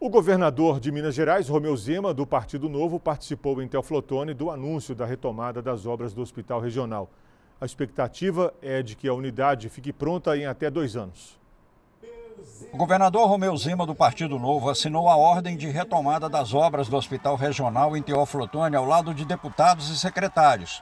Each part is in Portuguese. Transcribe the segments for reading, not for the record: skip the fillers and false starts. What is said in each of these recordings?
O governador de Minas Gerais, Romeu Zema, do Partido Novo, participou em Teoflotone do anúncio da retomada das obras do Hospital Regional. A expectativa é de que a unidade fique pronta em até 2 anos. O governador Romeu Zema, do Partido Novo, assinou a ordem de retomada das obras do Hospital Regional em Teoflotone ao lado de deputados e secretários.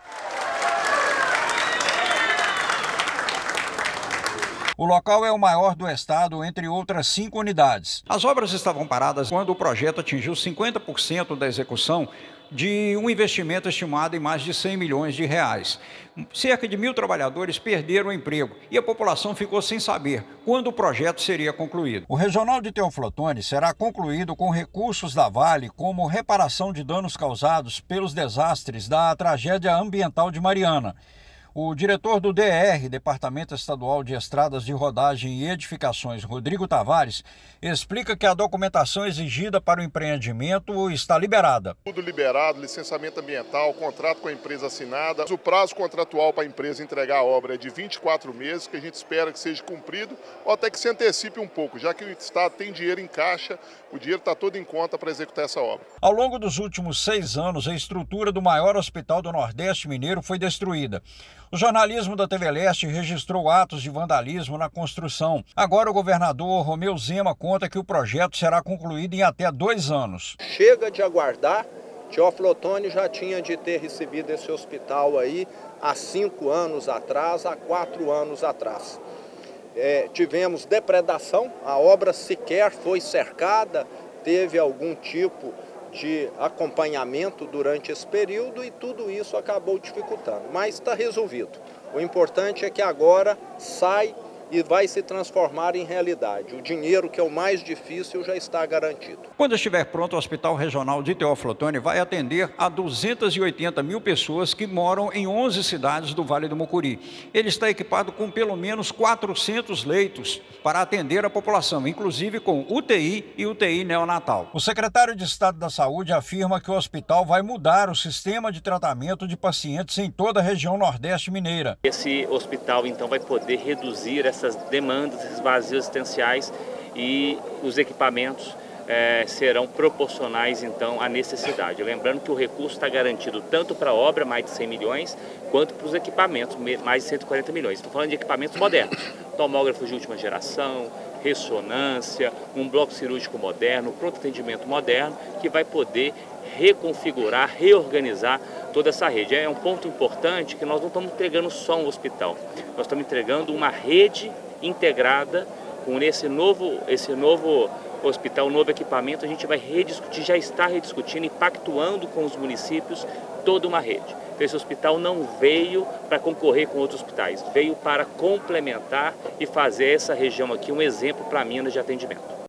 O local é o maior do estado, entre outras 5 unidades. As obras estavam paradas quando o projeto atingiu 50% da execução de um investimento estimado em mais de 100 milhões de reais. Cerca de 1.000 trabalhadores perderam o emprego e a população ficou sem saber quando o projeto seria concluído. O Regional de Teoflotone será concluído com recursos da Vale, como reparação de danos causados pelos desastres da tragédia ambiental de Mariana. O diretor do DR, Departamento Estadual de Estradas de Rodagem e Edificações, Rodrigo Tavares, explica que a documentação exigida para o empreendimento está liberada. Tudo liberado, licenciamento ambiental, contrato com a empresa assinada. O prazo contratual para a empresa entregar a obra é de 24 meses, que a gente espera que seja cumprido, ou até que se antecipe um pouco, já que o Estado tem dinheiro em caixa, o dinheiro está todo em conta para executar essa obra. Ao longo dos últimos 6 anos, a estrutura do maior hospital do Nordeste Mineiro foi destruída. O jornalismo da TV Leste registrou atos de vandalismo na construção. Agora o governador Romeu Zema conta que o projeto será concluído em até 2 anos. Chega de aguardar, Teoflotone já tinha de ter recebido esse hospital aí há 5 anos atrás, há 4 anos atrás. Tivemos depredação, a obra sequer foi cercada, teve algum tipo de acompanhamento durante esse período e tudo isso acabou dificultando, mas está resolvido. O importante é que agora sai e vai se transformar em realidade. O dinheiro, que é o mais difícil, já está garantido. Quando estiver pronto, o Hospital Regional de Teoflotone vai atender a 280 mil pessoas que moram em 11 cidades do Vale do Mucuri. Ele está equipado com pelo menos 400 leitos para atender a população, inclusive com UTI e UTI neonatal. O secretário de Estado da Saúde afirma que o hospital vai mudar o sistema de tratamento de pacientes em toda a região Nordeste mineira. Esse hospital, então, vai poder reduzir essas demandas, esses vazios existenciais, e os equipamentos serão proporcionais, então, à necessidade. Lembrando que o recurso está garantido tanto para a obra, mais de 100 milhões, quanto para os equipamentos, mais de 140 milhões. Estou falando de equipamentos modernos, tomógrafos de última geração, ressonância, um bloco cirúrgico moderno, pronto atendimento moderno, que vai poder reconfigurar, reorganizar toda essa rede. É um ponto importante que nós não estamos entregando só um hospital, nós estamos entregando uma rede integrada com esse novo hospital, novo equipamento. A gente vai rediscutir, já está rediscutindo e pactuando com os municípios toda uma rede. Esse hospital não veio para concorrer com outros hospitais, veio para complementar e fazer essa região aqui um exemplo para Minas de atendimento.